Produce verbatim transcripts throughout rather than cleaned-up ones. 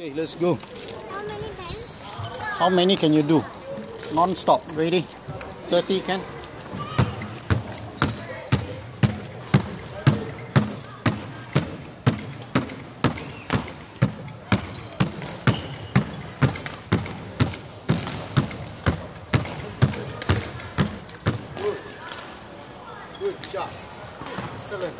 Okay, let's go. How many times? How many can you do? Non-stop. Ready? thirty can? Good. Good job. Excellent.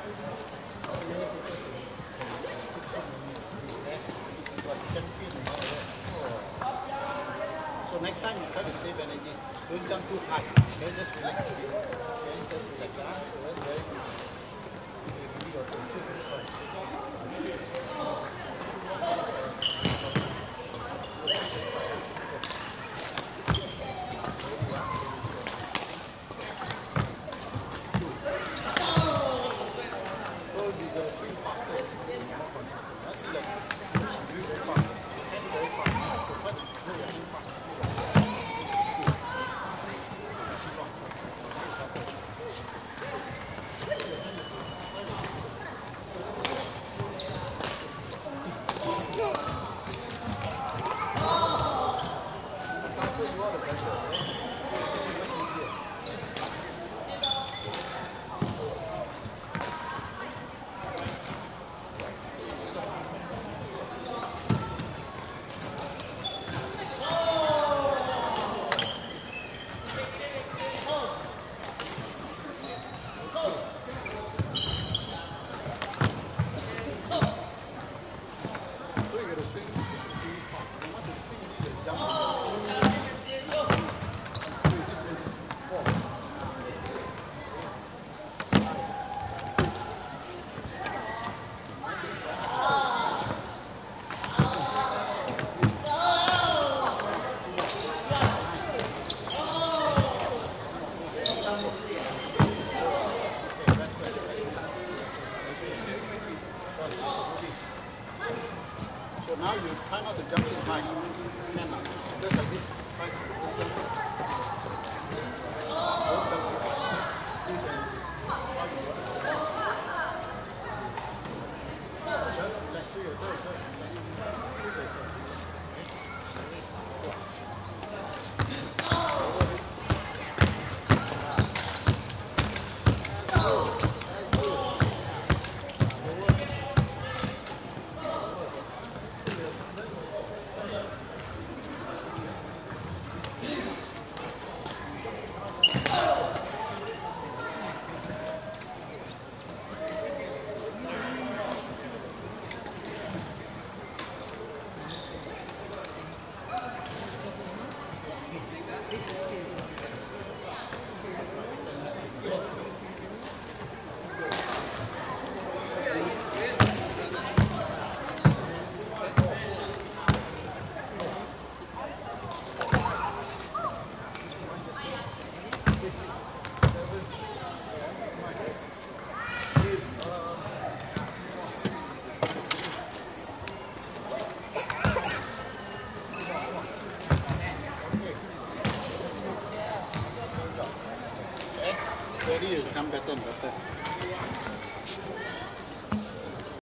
So next time you try to save energy. Don't jump too high. Okay, just relax. Okay, just relax. Ah, so that's very good. Maybe your tension is fine. So you will swing faster, more consistent. That's like you very fast. Hand very fast. So try to move your hand fast. So now you try not to jump too high. Can not. Just like this. Try to just jump. Don't jump too high. Just relax to yourself. Just relax to yourself. Ready, you become better and better.